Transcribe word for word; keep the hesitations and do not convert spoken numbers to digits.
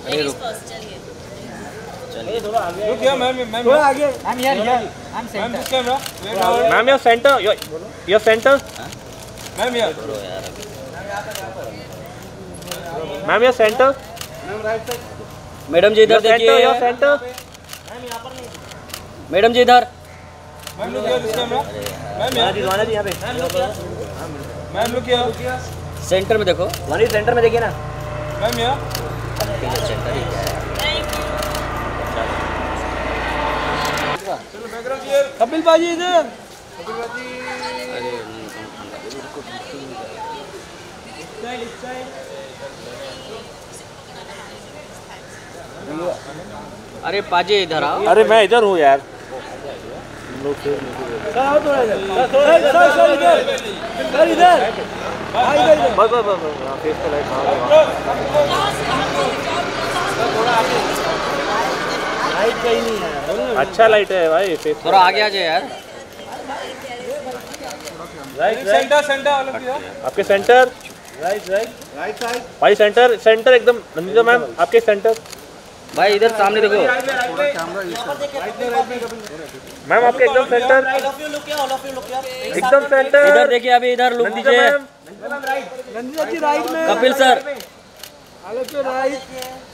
अरे रुक चलिए थोड़ा आगे रुक गया मैम मैम थोड़ा आगे मैम यार यार ma'am centre camera ma'am your centre your centre ma'am यार ma'am your centre madam ji इधर देखिए योर सेंटर मैडम जी इधर ma'am look here this camera ma'am यार रिजवाना जी यहाँ पे मैम लुक हियर सेंटर में देखो वही सेंटर में देखिए ना मैम यार सेंटर ही क्या है कपिल बाजी इधर कपिल बाजी अरे पाजी इधर आओ अरे मैं इधर हूँ यार सर इधर बस बस बस फेस पे लाइट लाइट कहीं नहीं है अच्छा लाइट है भाई फेस थोड़ा आगे आ जाए यार राइट सेंटर सेंटर वाला आपके centre right right right side भाई सेंटर सेंटर एकदम नंदिता मैम आपके सेंटर भाई इधर सामने देखो मैम आपके एकदम सेंटर एकदम सेंटर इधर देखिए अभी इधर लुक दीजिए नंदिता जी राइट में कपिल सर राइट